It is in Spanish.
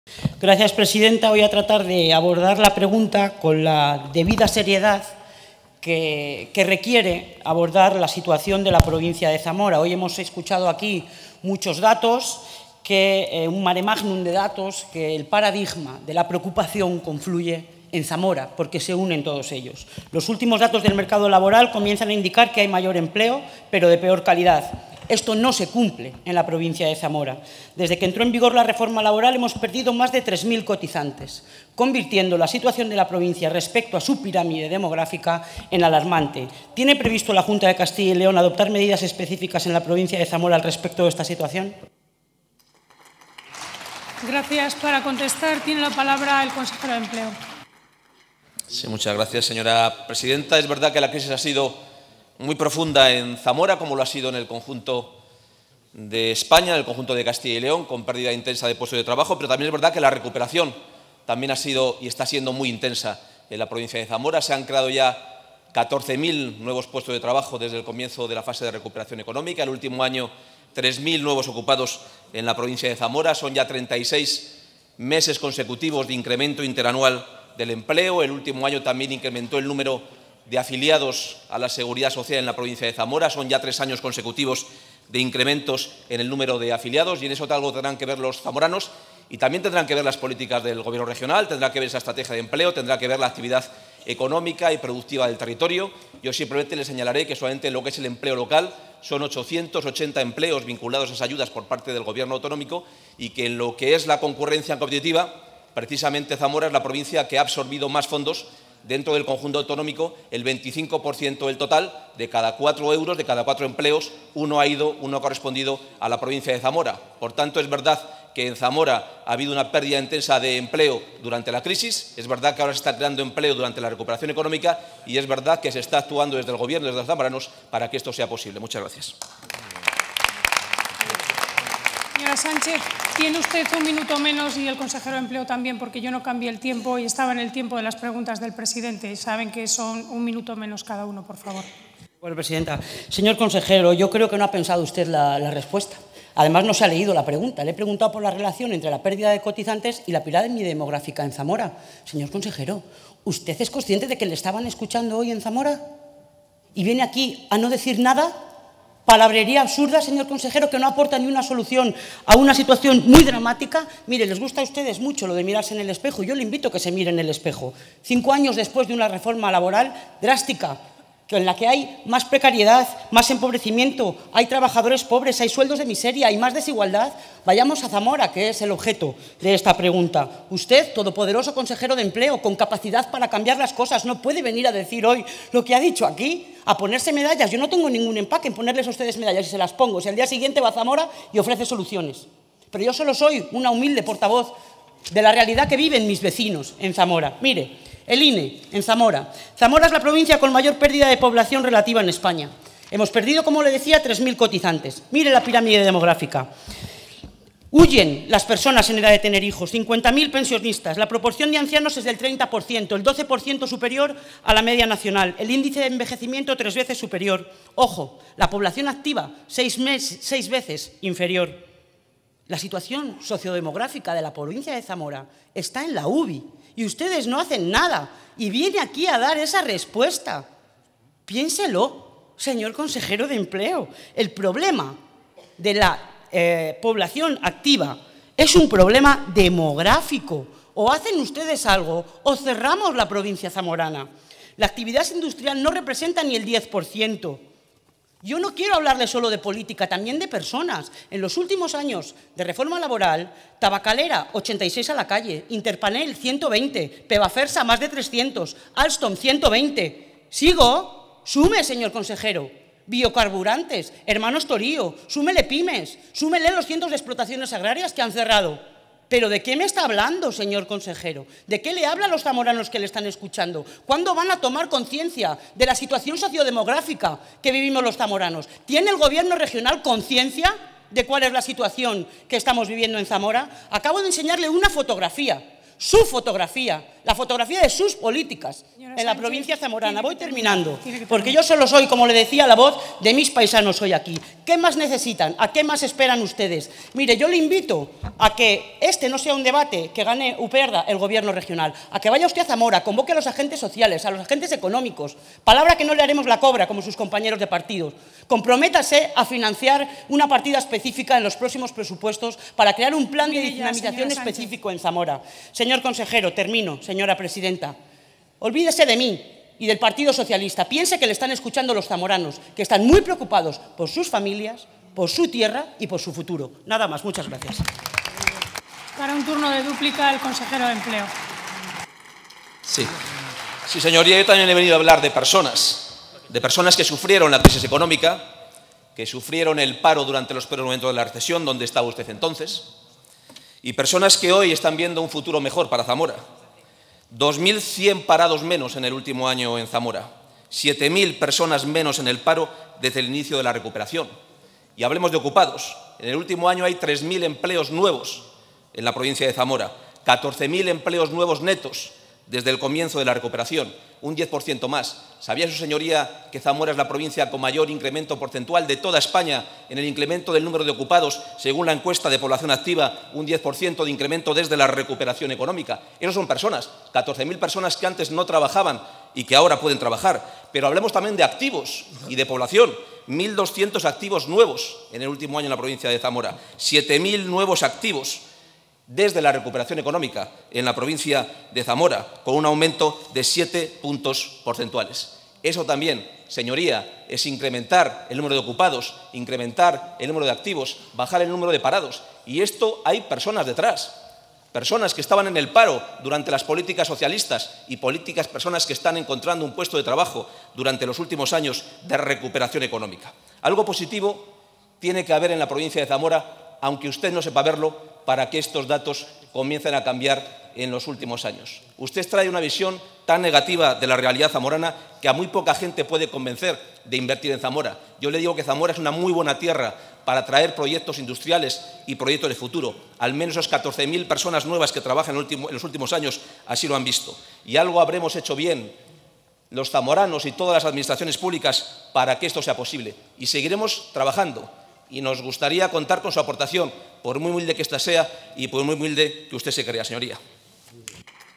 Gracias, presidenta. Voy a tratar de abordar la pregunta con la debida seriedad que requiere abordar la situación de la provincia de Zamora. Hoy hemos escuchado aquí muchos datos, un mare magnum de datos, que el paradigma de la preocupación confluye en Zamora, porque se unen todos ellos. Los últimos datos del mercado laboral comienzan a indicar que hay mayor empleo, pero de peor calidad. Esto no se cumple en la provincia de Zamora. Desde que entró en vigor la reforma laboral hemos perdido más de 3.000 cotizantes, convirtiendo la situación de la provincia respecto a su pirámide demográfica en alarmante. ¿Tiene previsto la Junta de Castilla y León adoptar medidas específicas en la provincia de Zamora al respecto de esta situación? Gracias. Para contestar tiene la palabra el consejero de Empleo. Sí, muchas gracias, señora presidenta. Es verdad que la crisis ha sido muy profunda en Zamora, como lo ha sido en el conjunto de España, en el conjunto de Castilla y León, con pérdida intensa de puestos de trabajo, pero también es verdad que la recuperación también ha sido y está siendo muy intensa en la provincia de Zamora. Se han creado ya 14.000 nuevos puestos de trabajo desde el comienzo de la fase de recuperación económica. El último año, 3.000 nuevos ocupados en la provincia de Zamora. Son ya 36 meses consecutivos de incremento interanual del empleo. El último año también incrementó el número de afiliados a la Seguridad Social en la provincia de Zamora. Son ya 3 años consecutivos de incrementos en el número de afiliados y en eso algo tendrán que ver los zamoranos y también tendrán que ver las políticas del Gobierno regional, tendrá que ver esa estrategia de empleo, tendrá que ver la actividad económica y productiva del territorio. Yo simplemente les señalaré que solamente en lo que es el empleo local son 880 empleos vinculados a esas ayudas por parte del Gobierno autonómico y que en lo que es la concurrencia competitiva, precisamente Zamora es la provincia que ha absorbido más fondos dentro del conjunto autonómico. El 25% del total, de cada 4 euros, de cada 4 empleos, uno ha correspondido a la provincia de Zamora. Por tanto, es verdad que en Zamora ha habido una pérdida intensa de empleo durante la crisis, es verdad que ahora se está creando empleo durante la recuperación económica y es verdad que se está actuando desde el Gobierno, desde los zamoranos, para que esto sea posible. Muchas gracias. Señora Sánchez, tiene usted 1 minuto menos y el consejero de Empleo también, porque yo no cambié el tiempo y estaba en el tiempo de las preguntas del presidente. Saben que son 1 minuto menos cada uno, por favor. Bueno, presidenta. Señor consejero, yo creo que no ha pensado usted la respuesta. Además, no se ha leído la pregunta. Le he preguntado por la relación entre la pérdida de cotizantes y la pirámide demográfica en Zamora. Señor consejero, ¿usted es consciente de que le estaban escuchando hoy en Zamora? ¿Y viene aquí a no decir nada? Palabrería absurda, señor consejero, que no aporta ni una solución a una situación muy dramática. Mire, les gusta a ustedes mucho lo de mirarse en el espejo. Yo le invito a que se mire en el espejo. 5 años después de una reforma laboral drástica, en la que hay más precariedad, más empobrecimiento, hay trabajadores pobres, hay sueldos de miseria, hay más desigualdad. Vayamos a Zamora, que es el objeto de esta pregunta. Usted, todopoderoso consejero de Empleo, con capacidad para cambiar las cosas, no puede venir a decir hoy lo que ha dicho aquí, a ponerse medallas. Yo no tengo ningún empaque en ponerles a ustedes medallas y se las pongo. Si al día siguiente va a Zamora y ofrece soluciones. Pero yo solo soy una humilde portavoz de la realidad que viven mis vecinos en Zamora. Mire, el INE, en Zamora. Zamora es la provincia con mayor pérdida de población relativa en España. Hemos perdido, como le decía, 3.000 cotizantes. Mire la pirámide demográfica. Huyen las personas en edad de tener hijos, 50.000 pensionistas. La proporción de ancianos es del 30%, el 12% superior a la media nacional. El índice de envejecimiento 3 veces superior. Ojo, la población activa 6 veces inferior. La situación sociodemográfica de la provincia de Zamora está en la UBI. Y ustedes no hacen nada. Y viene aquí a dar esa respuesta. Piénselo, señor consejero de Empleo. El problema de la población activa es un problema demográfico. O hacen ustedes algo o cerramos la provincia zamorana. La actividad industrial no representa ni el 10%. Yo no quiero hablarle solo de política, también de personas. En los últimos años de reforma laboral, Tabacalera, 86 a la calle, Interpanel, 120, Pebafersa, más de 300, Alstom, 120. ¿Sigo? Sume, señor consejero. Biocarburantes, Hermanos Torío, súmele pymes, súmele los cientos de explotaciones agrarias que han cerrado. ¿Pero de qué me está hablando, señor consejero? ¿De qué le habla a los zamoranos que le están escuchando? ¿Cuándo van a tomar conciencia de la situación sociodemográfica que vivimos los zamoranos? ¿Tiene el Gobierno regional conciencia de cuál es la situación que estamos viviendo en Zamora? Acabo de enseñarle una fotografía. su fotografía, la fotografía de sus políticas Señora en la Sánchez, provincia zamorana. tiene que Voy terminando, tiene que porque yo solo soy, como le decía, la voz de mis paisanos hoy aquí. ¿Qué más necesitan? ¿A qué más esperan ustedes? Mire, yo le invito a que este no sea un debate que gane o pierda el gobierno regional, a que vaya usted a Zamora, convoque a los agentes sociales, a los agentes económicos, palabra que no le haremos la cobra como sus compañeros de partidos. Comprométase a financiar una partida específica en los próximos presupuestos para crear un plan de dinamización específico en Zamora. Señor consejero, termino, señora presidenta. Olvídese de mí y del Partido Socialista. Piense que le están escuchando los zamoranos, que están muy preocupados por sus familias, por su tierra y por su futuro. Nada más. Muchas gracias. Para un turno de dúplica, el consejero de Empleo. Sí, señoría, yo también he venido a hablar de personas que sufrieron la crisis económica, que sufrieron el paro durante los peores momentos de la recesión, donde estaba usted entonces, y personas que hoy están viendo un futuro mejor para Zamora. 2.100 parados menos en el último año en Zamora, 7.000 personas menos en el paro desde el inicio de la recuperación. Y hablemos de ocupados. En el último año hay 3.000 empleos nuevos en la provincia de Zamora, 14.000 empleos nuevos netos desde el comienzo de la recuperación, un 10% más. ¿Sabía su señoría que Zamora es la provincia con mayor incremento porcentual de toda España en el incremento del número de ocupados, según la encuesta de población activa, un 10% de incremento desde la recuperación económica? Esas son personas, 14.000 personas que antes no trabajaban y que ahora pueden trabajar. Pero hablemos también de activos y de población. 1.200 activos nuevos en el último año en la provincia de Zamora, 7.000 nuevos activos desde la recuperación económica en la provincia de Zamora, con un aumento de 7 puntos porcentuales. Eso también, señoría, es incrementar el número de ocupados, incrementar el número de activos, bajar el número de parados. Y esto hay personas detrás, personas que estaban en el paro durante las políticas socialistas y personas que están encontrando un puesto de trabajo durante los últimos años de recuperación económica. Algo positivo tiene que haber en la provincia de Zamora, aunque usted no sepa verlo, para que estos datos comiencen a cambiar en los últimos años. Usted trae una visión tan negativa de la realidad zamorana que a muy poca gente puede convencer de invertir en Zamora. Yo le digo que Zamora es una muy buena tierra para traer proyectos industriales y proyectos de futuro. Al menos esas 14.000 personas nuevas que trabajan en los últimos años así lo han visto. Y algo habremos hecho bien los zamoranos y todas las administraciones públicas para que esto sea posible. Y seguiremos trabajando. Y nos gustaría contar con su aportación, por muy humilde que ésta sea y por muy humilde que usted se crea, señoría.